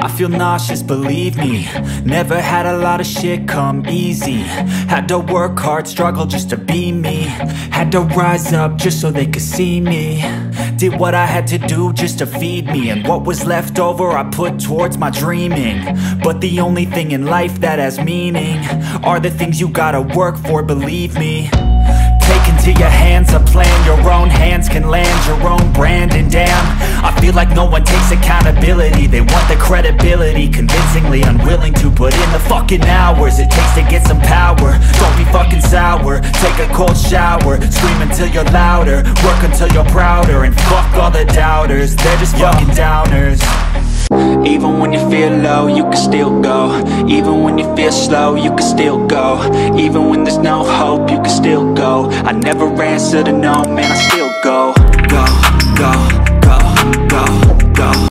I feel nauseous, believe me. Never had a lot of shit come easy. Had to work hard, struggle just to be me. Had to rise up just so they could see me. Did what I had to do just to feed me. And what was left over I put towards my dreaming. But the only thing in life that has meaning are the things you gotta work for, believe me. Take into your hands a plan. Your own hands can land your own brand. And damn, I feel like no one takes accountability. They want the credibility, convincingly unwilling to put in the fucking hours it takes to get some power. Don't be fucking sour, take a cold shower. Scream until you're louder, work until you're prouder. And fuck all the doubters, they're just fucking downers. Even when you feel low, you can still go. Even when you feel slow, you can still go. Even when there's no hope, you can still go. I never answer to no, man, I still go. Go, go, go, go, go.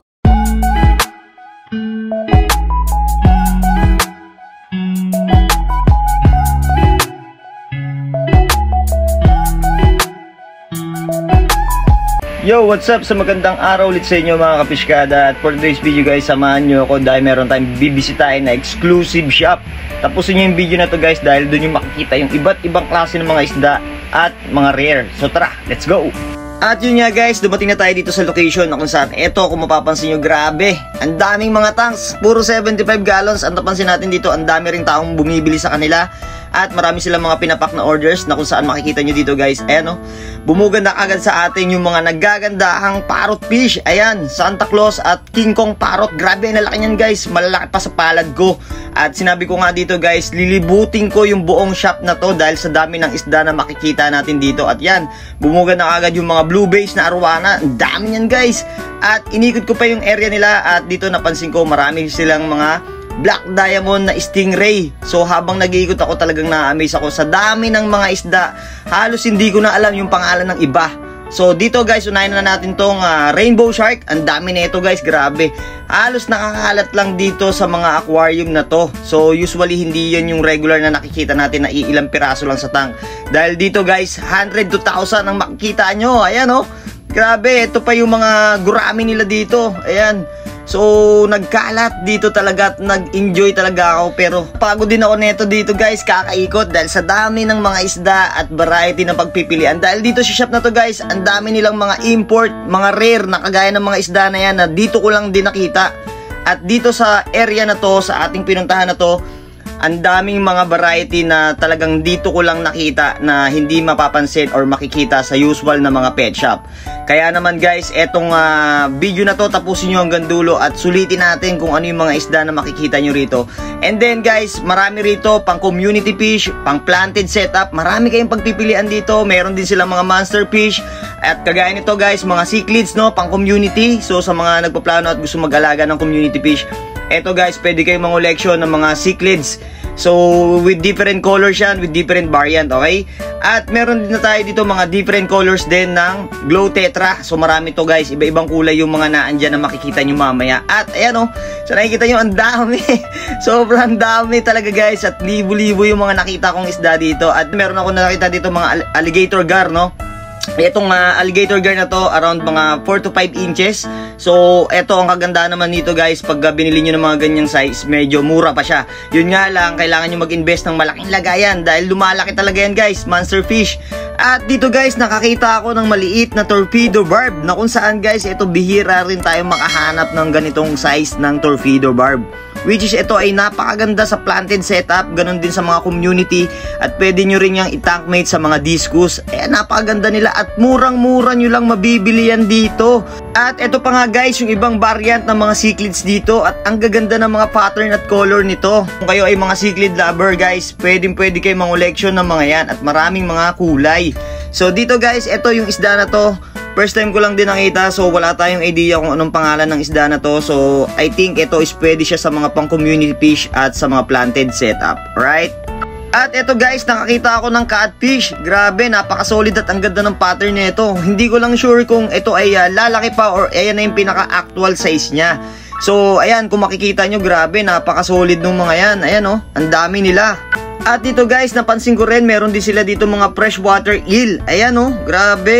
Yo, what's up? Sa magandang araw ulit sa inyo mga kapiskada. At for today's video guys, samahan nyo ako dahil meron tayong bibisitahin na exclusive shop. Tapusin nyo yung video na to guys dahil doon yung makikita yung iba't ibang klase ng mga isda at mga rare. So tara, let's go! At yun nga guys, dumating na tayo dito sa location na kung saan eto, kung mapapansin nyo, grabe, ang daming mga tanks, puro 75 gallons. Ang napansin natin dito, ang dami ring taong bumibili sa kanila. At marami silang mga pinapak na orders na kung saan makikita nyo dito guys. Ayan o, bumugad na agad sa atin yung mga naggagandahang parrot fish. Ayan, Santa Claus at King Kong parrot. Grabe, ang lalaki niyan guys, malalaki pa sa palad ko. At sinabi ko nga dito guys, lilibutin ko yung buong shop na to dahil sa dami ng isda na makikita natin dito. At yan, bumugad na agad yung mga blue base na arwana. Ang dami niyan guys. At inikot ko pa yung area nila at dito napansin ko marami silang mga black diamond na stingray. So habang nag-iikot ako, talagang na-amaze ako sa dami ng mga isda. Halos hindi ko na alam yung pangalan ng iba. So dito guys, unahin na natin tong rainbow shark. Ang dami na ito guys, grabe. Halos nakakalat lang dito sa mga aquarium na to. So usually hindi yun yung regular na nakikita natin na ilang piraso lang sa tank. Dahil dito guys, 100 to 1,000 ang makikita nyo. Ayan oh, grabe. Ito pa yung mga gurami nila dito. Ayan. So, nagkalat dito talaga at nag-enjoy talaga ako. Pero pagod din ako neto dito guys, kakaikot dahil sa dami ng mga isda at variety ng pagpipilian. Dahil dito sa shop na to guys, ang dami nilang mga import, mga rare na kagaya ng mga isda na yan na dito ko lang din nakita. At dito sa area na to, sa ating pinuntahan na to, ang daming mga variety na talagang dito ko lang nakita na hindi mapapansin or makikita sa usual na mga pet shop. Kaya naman guys, etong video na to, tapusin nyo hanggang dulo at sulitin natin kung ano yung mga isda na makikita nyo rito. And then guys, marami rito pang community fish, pang planted setup, marami kayong pagpipilian dito. Meron din silang mga monster fish. At kagaya nito guys, mga cichlids no, pang community. So sa mga nagpaplano at gusto mag-alaga ng community fish, eto guys, pwede kayong mangoleksyon ng mga cichlids. So, with different colors yan, with different variant, okay? At meron din na tayo dito mga different colors din ng glow tetra. So, marami to guys, iba-ibang kulay yung mga naandyan na makikita nyo mamaya. At ayan o, so nakikita nyo, ang dami. Sobrang dami talaga guys. At libo-libo yung mga nakita kong isda dito. At meron ako nakita dito mga alligator gar, no? Itong alligator gar na to, around mga 4 to 5 inches. So, eto ang kagandahan naman nito guys, pag binili nyo ng mga ganyang size, medyo mura pa siya. Yun nga lang, kailangan nyo mag-invest ng malaking lagayan dahil lumalaki talaga yan guys, monster fish. At dito guys, nakakita ako ng maliit na torpedo barb na kung saan guys, ito bihira rin tayo makahanap ng ganitong size ng torpedo barb. Which is ito ay napakaganda sa planted setup, ganun din sa mga community. At pwede nyo rin yung itankmate sa mga discus. Napakaganda nila at murang-mura nyo lang mabibili yan dito. At ito pa nga guys, yung ibang variant ng mga cichlids dito. At ang gaganda ng mga pattern at color nito. Kung kayo ay mga cichlid lover guys, pwede kayo mangoleksyon ng mga yan. At maraming mga kulay. So dito guys, ito yung isda na to. First time ko lang din nakita, so wala tayong idea kung anong pangalan ng isda na to. So I think ito is pwede siya sa mga pang community fish at sa mga planted setup, right? At ito guys, nakakita ako ng catfish. Grabe, napaka-solid at ang ganda ng pattern nito. Hindi ko lang sure kung ito ay lalaki pa or ayan na yung pinaka-actual size niya. So ayan, kung makikita nyo, grabe, napaka-solid ng mga yan. Ayan oh, ang dami nila. At dito guys, napansin ko rin, meron din sila dito mga freshwater eel. Ayan oh, grabe.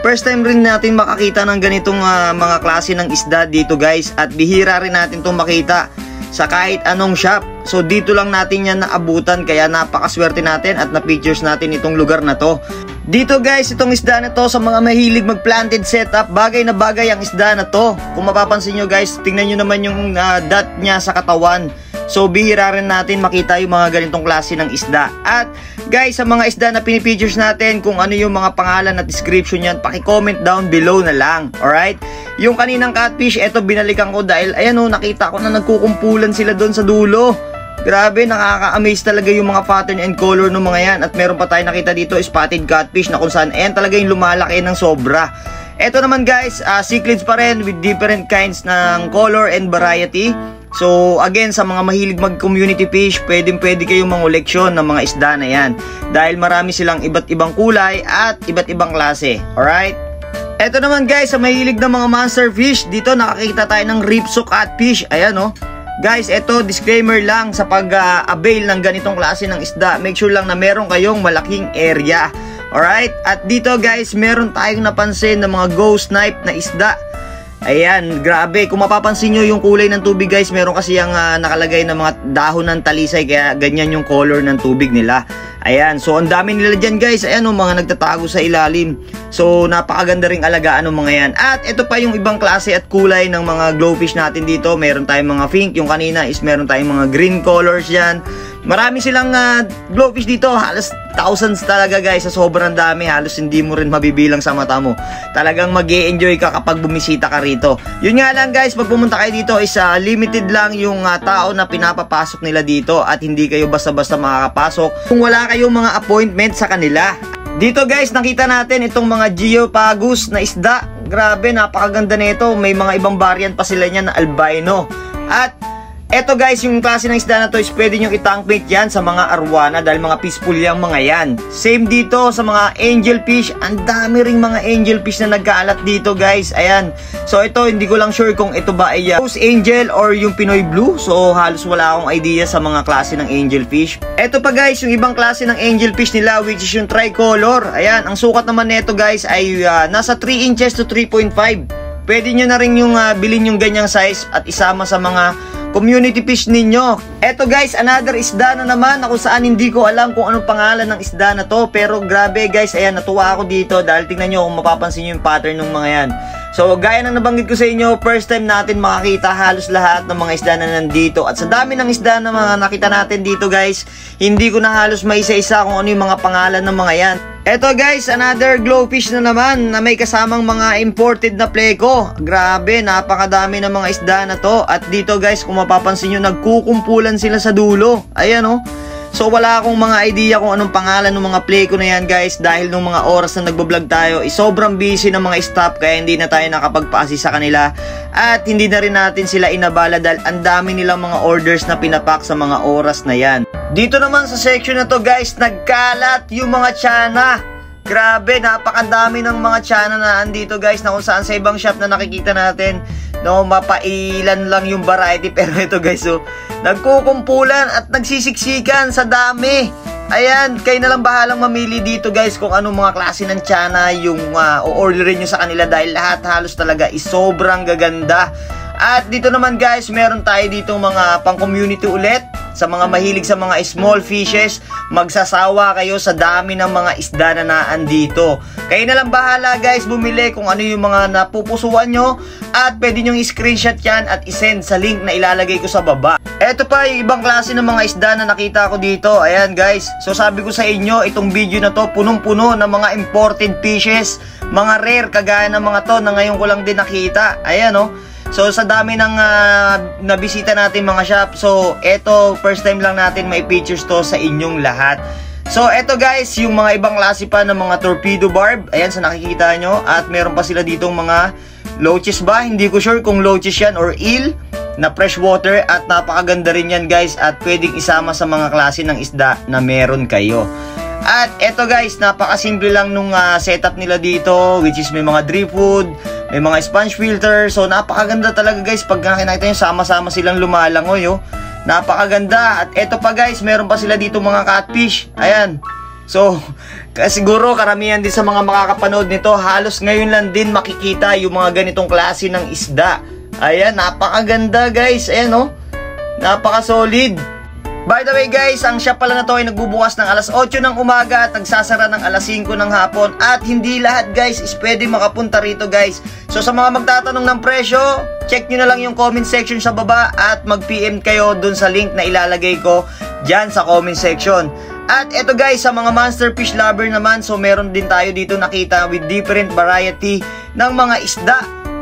first time rin natin makakita ng ganitong mga klase ng isda dito guys. At bihira rin natin itong makita sa kahit anong shop. So dito lang natin yan naabutan, kaya napakaswerte natin at na-features natin itong lugar na to. Dito guys, itong isda na to sa mga mahilig mag-planted setup, bagay na bagay ang isda na to. Kung mapapansin nyo guys, tingnan nyo naman yung dot niya sa katawan. So bihira rin natin makita yung mga ganitong klase ng isda. At guys, sa mga isda na pinipictures natin, kung ano yung mga pangalan at description yan, paki-comment down below na lang. Alright? Yung kaninang catfish, eto binalikan ko dahil ayan o, nakita ko na nagkukumpulan sila doon sa dulo. Grabe, nakaka-amaze talaga yung mga pattern and color ng mga yan. At meron pa tayo nakita dito, spotted catfish, na kung saan ayan talaga yung lumalaki ng sobra. Eto naman guys, cichlids pa rin with different kinds ng color and variety. So again, sa mga mahilig mag-community fish, pwede kayong mangoleksyon ng mga isda na yan. Dahil marami silang iba't ibang kulay at iba't ibang klase. Alright? Eto naman guys, sa mahilig ng mga monster fish, dito nakakita tayo ng ripso catfish. Ayan o. Guys, eto disclaimer lang sa pag-avail ng ganitong klase ng isda. Make sure lang na meron kayong malaking area. Alright? At dito guys, meron tayong napansin ng mga ghost snipe na isda. Ayan, grabe. Kung mapapansin nyo yung kulay ng tubig guys, meron kasi yung nakalagay na mga dahon ng talisay, kaya ganyan yung color ng tubig nila. Ayan, so ang dami nila dyan guys. Ayan o, mga nagtatago sa ilalim. So napakaganda ring alagaan ng mga yan. At ito pa yung ibang klase at kulay ng mga glowfish natin dito. Meron tayong mga pink, yung kanina is meron tayong mga green colors yan. Marami silang glowfish dito, halos thousands talaga guys, sa sobrang dami, halos hindi mo rin mabibilang sa mata mo. Talagang mag-e-enjoy ka kapag bumisita ka rito. Yun nga lang guys, pag pumunta kayo dito is limited lang yung tao na pinapapasok nila dito at hindi kayo basta-basta makakapasok kung wala kayong mga appointment sa kanila. Dito guys, nakita natin itong mga geopagus na isda. Grabe, napakaganda nito. May mga ibang variant pa sila niyan na albino. At eto guys, yung klase ng isda na to is pwede nyo itangpit yan sa mga arwana dahil mga peaceful yung mga yan. Same dito sa mga angelfish. Ang dami ring mga angelfish na nagkaalat dito guys. Ayan. So ito, hindi ko lang sure kung ito ba ay Rose Angel or yung Pinoy Blue. So halos wala akong idea sa mga klase ng angelfish. Eto pa guys, yung ibang klase ng angelfish nila, which is yung tricolor. Ayan, ang sukat naman nito guys ay nasa 3 inches to 3.5. Pwede nyo na rin yung bilhin yung ganyang size at isama sa mga community fish ninyo. Eto guys, another isda na naman na kung saan hindi ko alam kung anong pangalan ng isda na to. Pero grabe guys, ayan, natuwa ako dito dahil tingnan nyo kung mapapansin nyo yung pattern ng mga yan. So gaya ng nabanggit ko sa inyo, first time natin makakita halos lahat ng mga isda na nandito. At sa dami ng isda na mga nakita natin dito guys, hindi ko na halos maisa-isa kung ano yung mga pangalan ng mga yan. Eto guys, another glowfish na naman na may kasamang mga imported na pleko. Grabe, napakadami ng mga isda na to. At dito guys, kung mapapansin nyo, nagkukumpulan sila sa dulo. Ayan o. So wala akong mga idea kung anong pangalan ng mga pleko na yan guys, dahil nung mga oras na nagbablog tayo sobrang busy ng mga staff, kaya hindi na tayo nakapagpa-assist sa kanila. At hindi na rin natin sila inabala dahil ang dami nilang mga orders na pinapak sa mga oras na yan. Dito naman sa section na to guys, nagkalat yung mga tiyanak. Grabe, napakadami ng mga tiyanak na andito guys, na kung saan sa ibang shop na nakikita natin, no, mapailan lang yung variety. Pero ito guys, so nagkukumpulan at nagsisiksikan sa dami. Ayan, kayo na lang bahalang mamili dito guys kung anong mga klase ng tiyanak yung o-orderin nyo sa kanila, dahil lahat halos talaga is sobrang gaganda. At dito naman guys, meron tayo dito mga pang community ulit. Sa mga mahilig sa mga small fishes, magsasawa kayo sa dami ng mga isda na naandito. Kayo na lang bahala guys bumili kung ano yung mga napupusuan nyo, at pwede nyo i-screenshot yan at isend sa link na ilalagay ko sa baba. Eto pa yung ibang klase ng mga isda na nakita ko dito. Ayan guys, so sabi ko sa inyo, itong video na to punong-puno ng mga imported fishes, mga rare kagaya ng mga to na ngayon ko lang din nakita. Ayan o. So sa dami ng nabisita natin mga shop, so eto first time lang natin may pictures to sa inyong lahat. So eto guys, yung mga ibang klase pa ng mga torpedo barb. Ayan sa nakikita nyo. At meron pa sila ditong mga loaches ba? Hindi ko sure kung loaches yan or eel na freshwater. At napakaganda rin yan guys, at pwedeng isama sa mga klase ng isda na meron kayo. At eto guys, napakasimple lang nung setup nila dito, which is may mga driftwood, may mga sponge filter. So napakaganda talaga guys, pag nakita nyo sama-sama silang lumalangoy oh. Napakaganda. At eto pa guys, meron pa sila dito mga catfish. Ayan. So, siguro karamihan din sa mga makakapanood nito, halos ngayon lang din makikita yung mga ganitong klase ng isda. Ayan, napakaganda guys. Ayan oh, napaka-solid. By the way guys, ang shop pala na to ay nagbubukas ng alas 8 ng umaga at nagsasara ng alas 5 ng hapon. At hindi lahat guys is pwede makapunta rito guys. So sa mga magtatanong ng presyo, check nyo na lang yung comment section sa baba at mag-PM kayo dun sa link na ilalagay ko dyan sa comment section. At eto guys, sa mga monster fish lover naman, so meron din tayo dito nakita with different variety ng mga isda.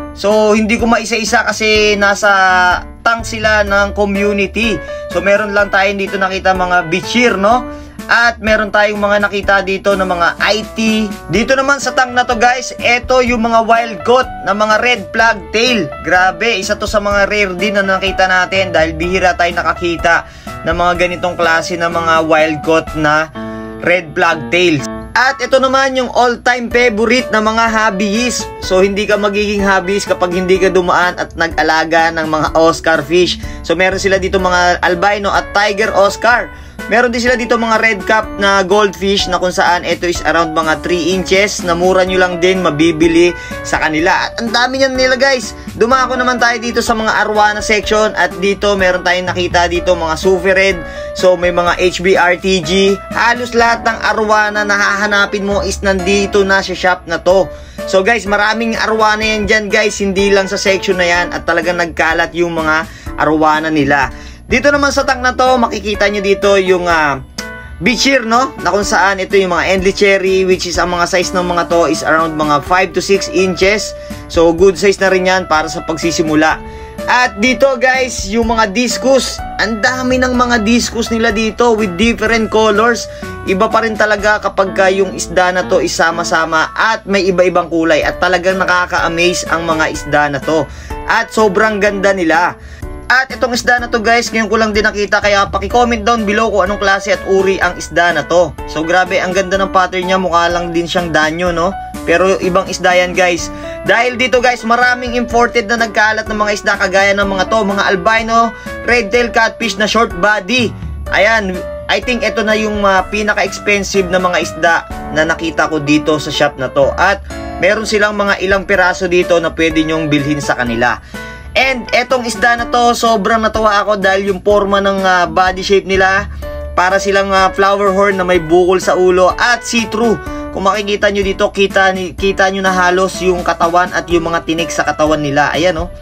So hindi ko maisa-isa kasi nasa tank sila ng community. So meron lang tayo dito nakita mga bichir, no? At meron tayong mga nakita dito na mga IT. Dito naman sa tank na to guys, eto yung mga wild caught na mga red flag tail. Grabe, isa to sa mga rare din na nakita natin dahil bihira tayo nakakita ng mga ganitong klase na mga wild caught na red flag tails. At ito naman yung all-time favorite na mga hobbyist. So hindi ka magiging hobbyist kapag hindi ka dumaan at nag-alaga ng mga Oscar fish. So meron sila dito mga albino at tiger Oscar. Meron din sila dito mga red cap na goldfish na kung saan ito is around mga 3 inches na mura nyo lang din mabibili sa kanila. At ang dami niyan nila guys. Dumako naman tayo dito sa mga arwana section at dito meron tayong nakita dito mga super red. So may mga HBRTG. Halos lahat ng arwana na hahanapin mo is nandito na sa shop na to. So guys, maraming arwana yan dyan guys. Hindi lang sa section na yan at talagang nagkalat yung mga arwana nila. Dito naman sa tank na to, makikita nyo dito yung bichir, no? Na kung saan ito yung mga endless cherry, which is ang mga size ng mga to is around mga 5 to 6 inches. So good size na rin yan para sa pagsisimula. At dito guys, yung mga discus, ang dami ng mga discus nila dito with different colors. Iba pa rin talaga kapag yung isda na to isama-sama at may iba-ibang kulay. At talagang nakaka-amaze ang mga isda na to. At sobrang ganda nila. At itong isda na to guys, ngayon ko lang din nakita, kaya paki-comment down below kung anong klase at uri ang isda na to. So grabe, ang ganda ng pattern niya, mukha lang din siyang danyo, no? Pero ibang isda yan guys. Dahil dito guys, maraming imported na nagkalat ng mga isda kagaya ng mga to, mga albino, red tail catfish na short body. Ayan, I think ito na yung pinaka-expensive na mga isda na nakita ko dito sa shop na to. At meron silang mga ilang piraso dito na pwede nyong bilhin sa kanila. And etong isda na to, sobrang natuwa ako dahil yung forma ng body shape nila, para silang flower horn na may bukol sa ulo at see-through. Kung makikita nyo dito, kita nyo na halos yung katawan at yung mga tinik sa katawan nila. Ayan oh.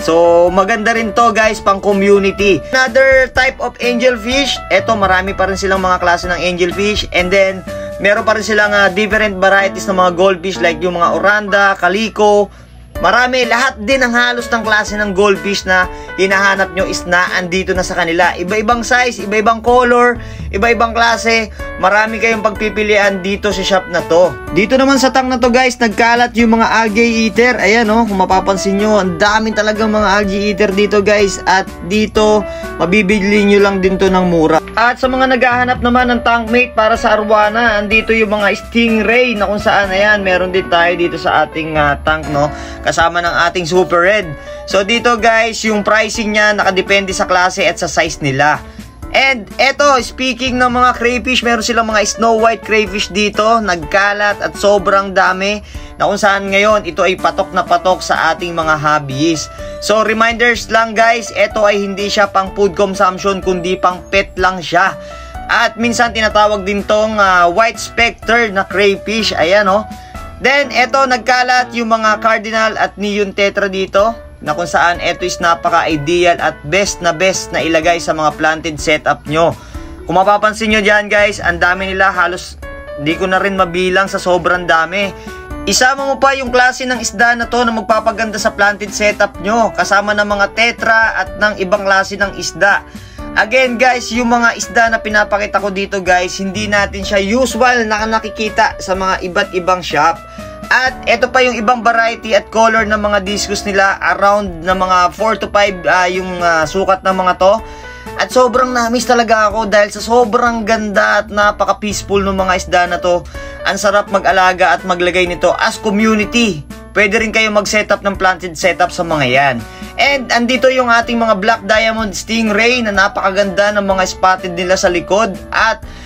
So maganda rin to guys, pang community. Another type of angelfish, eto marami pa rin silang mga klase ng angelfish. And then meron pa rin silang different varieties ng mga goldfish like yung mga oranda, calico. Marami, lahat din ang halos ng klase ng goldfish na hinahanap nyo is andito na sa kanila. Iba-ibang size, iba-ibang color, iba-ibang klase. Marami kayong pagpipilian dito sa shop na to. Dito naman sa tank na to guys, nagkalat yung mga algae eater. Ayan oh, kung mapapansin nyo, ang daming talagang mga algae eater dito guys. At dito, mabibili nyo lang din to ng mura. At sa mga naghahanap naman ng tankmate para sa arwana, andito yung mga stingray na kung saan, ayan, meron din tayo dito sa ating tank, no? Kasama ng ating super red. So dito guys, yung pricing niya nakadepende sa klase at sa size nila. And eto, speaking ng mga crayfish, meron silang mga snow white crayfish dito, nagkalat at sobrang dami, na kung saan ngayon ito ay patok na patok sa ating mga hobbies. So reminders lang guys, eto ay hindi siya pang food consumption kundi pang pet lang siya. At minsan tinatawag din tong white specter na crayfish. Ayan oh. Then, eto, nagkalat yung mga cardinal at neon tetra dito, na kung saan eto is napaka-ideal at best na ilagay sa mga planted setup nyo. Kung mapapansin nyo dyan guys, ang dami nila, halos di ko na rin mabilang sa sobrang dami. Isama mo pa yung klase ng isda na to na magpapaganda sa planted setup nyo, kasama ng mga tetra at ng ibang klase ng isda. Again guys, yung mga isda na pinapakita ko dito guys, hindi natin siya usual na nakikita sa mga iba't ibang shop. At ito pa yung ibang variety at color ng mga discus nila, around na mga 4 to 5 yung sukat ng mga to. At sobrang na-miss talaga ako dahil sa sobrang ganda at napaka-peaceful ng mga isda na to. Ang sarap mag-alaga at maglagay nito as community. Pwede rin kayo mag-setup ng planted setup sa mga yan. And andito yung ating mga black diamond stingray na napakaganda ng mga spotted nila sa likod. At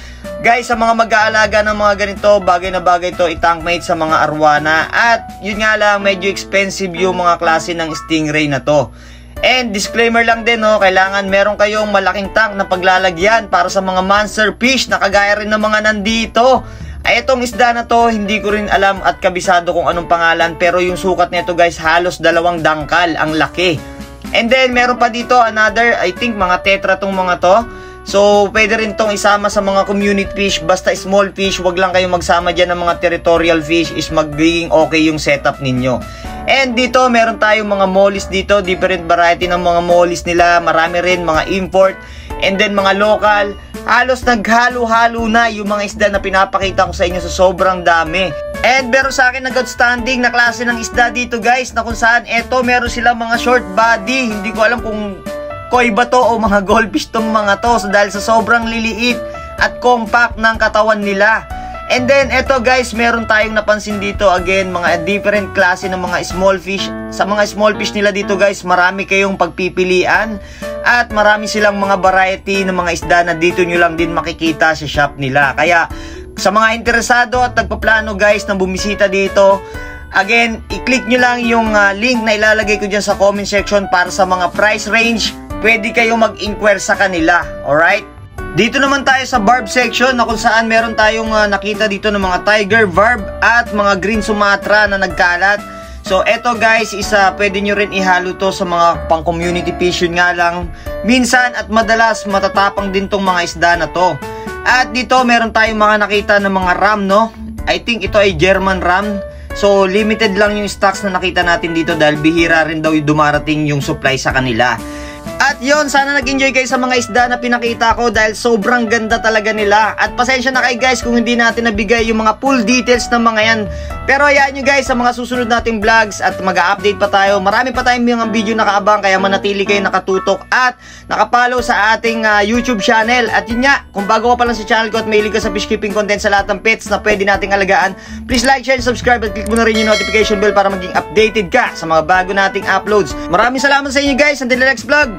Guys, sa mga mag-aalaga ng mga ganito, bagay na bagay to i-tankmate sa mga arwana. At yun nga lang, medyo expensive yung mga klase ng Stingray na to. And disclaimer lang din, no, kailangan meron kayong malaking tank na paglalagyan para sa mga monster fish na kagaya rin ng mga nandito. Ay, itong isda na to, hindi ko rin alam at kabisado kung anong pangalan, pero yung sukat nito guys, halos 2 dangkal, ang laki. And then, meron pa dito another, I think mga tetra tong mga to. So, pwede rin tong isama sa mga community fish. Basta small fish, wag lang kayong magsama dyan ng mga territorial fish, is magiging okay yung setup ninyo. And dito, meron tayong mga mollies dito, different variety ng mga mollies nila. Marami rin, mga import. And then, mga local. Halos naghalo-halo na yung mga isda na pinapakita ko sa inyo sa sobrang dami. And meron sa akin nag-outstanding na klase ng isda dito guys, na kung saan eto meron silang mga short body. Hindi ko alam kung koi ba to o mga goldfish tong mga to, so dahil sa sobrang liliit at compact ng katawan nila. And then eto guys, meron tayong napansin dito again, mga different klase ng mga small fish. Sa mga small fish nila dito guys, marami kayong pagpipilian at marami silang mga variety ng mga isda na dito nyo lang din makikita sa shop nila. Kaya sa mga interesado at nagpaplano guys na bumisita dito, again, i-click nyo lang yung link na ilalagay ko dyan sa comment section para sa mga price range. Pwede kayong mag-inquire sa kanila, alright? Dito naman tayo sa barb section na kung saan meron tayong nakita dito ng mga tiger barb at mga green Sumatra na nagkalat. So eto guys, pwede nyo rin ihalo to sa mga pang community fish. Yun nga lang, minsan at madalas matatapang din tong mga isda na to. At dito meron tayong mga nakita ng mga ram, no? I think ito ay German ram. So limited lang yung stocks na nakita natin dito dahil bihira rin daw yung dumarating yung supply sa kanila. At yon, sana nag-enjoy kayo sa mga isda na pinakita ko dahil sobrang ganda talaga nila. At pasensya na kayo guys kung hindi natin nabigay yung mga full details ng mga yan. Pero hayaan nyo guys sa mga susunod nating vlogs at mag-update pa tayo. Marami pa tayong mga video nakaabang, kaya manatili kayo nakatutok at nakapollow sa ating YouTube channel. At yun nga, kung bago ka pa lang sa channel ko at mahilig ka sa fish keeping content sa lahat ng pets na pwede nating alagaan, please like, share, subscribe at click mo na rin yung notification bell para maging updated ka sa mga bago nating uploads. Maraming salamat sa inyo guys. Until the next vlog.